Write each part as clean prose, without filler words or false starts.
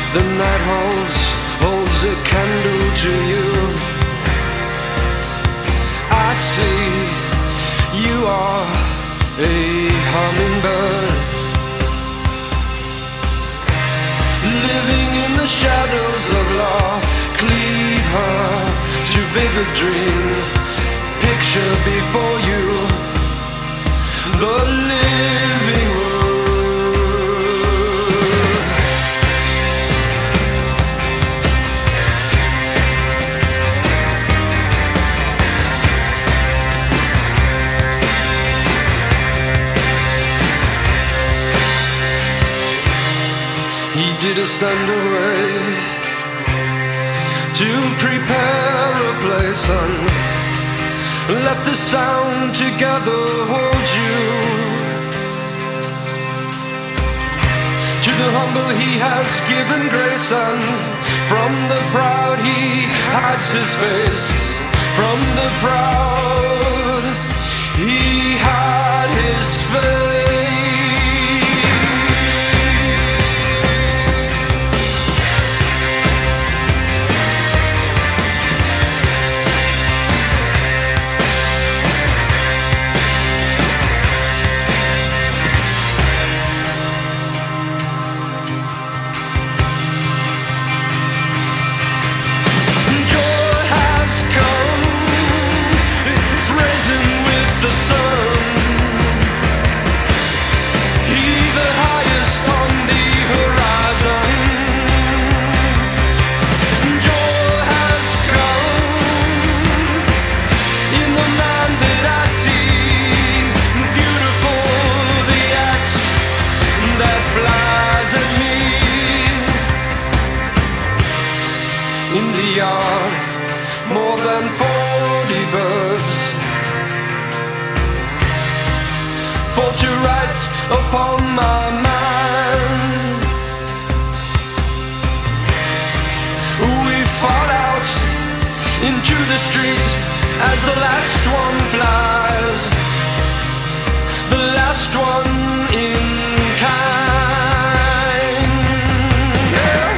The night holds a candle to you. I see you are a hummingbird, living in the shadows of law. Cleave her to vivid dreams. Picture before you the living world. He did stand away to prepare a place, and let the sound together hold you. To the humble he has given grace, and from the proud he hides his face. From the proud he hid his face. The sun, he the highest on the horizon. Joy has come in the man that I see. Beautiful the axe that flies at me. In the yard, more than 40 birds for to write upon my mind. We fall out into the street as the last one flies, the last one in kind. Yeah.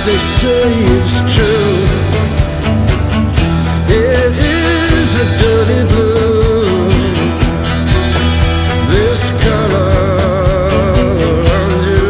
they say it's true. It is a dirty blue, this color on you.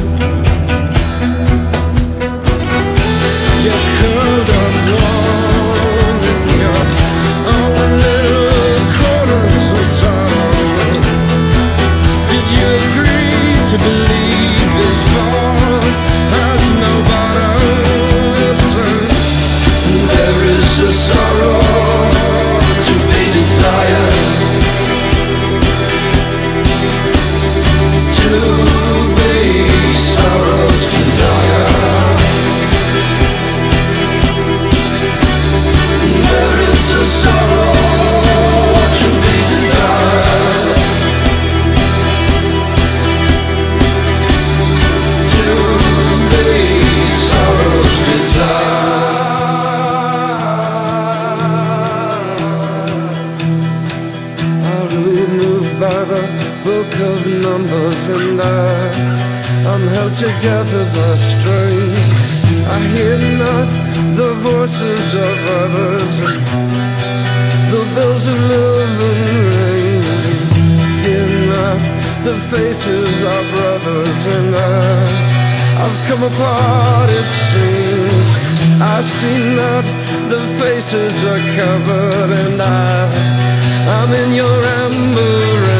You're curled up warm in your own little corners of sorrow. Did you agree to believe this love has no bottom? There is a sorrow to be desired, to be sorrow's desire. There is a sorrow to be desired, to be sorrow's desire. By the book of numbers, and I'm held together by strings. I hear not the voices of others, the bells of living rings. Hear not the faces of brothers, and I've come apart, it seems. I see not the faces are covered, and I'm in your amber